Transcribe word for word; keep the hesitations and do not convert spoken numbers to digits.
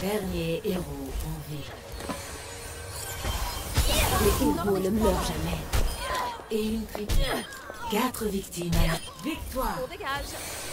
Dernier héros en vie. Les héros ne meurent jamais. Et une triple. Quatre victimes. Victoire. On dégage.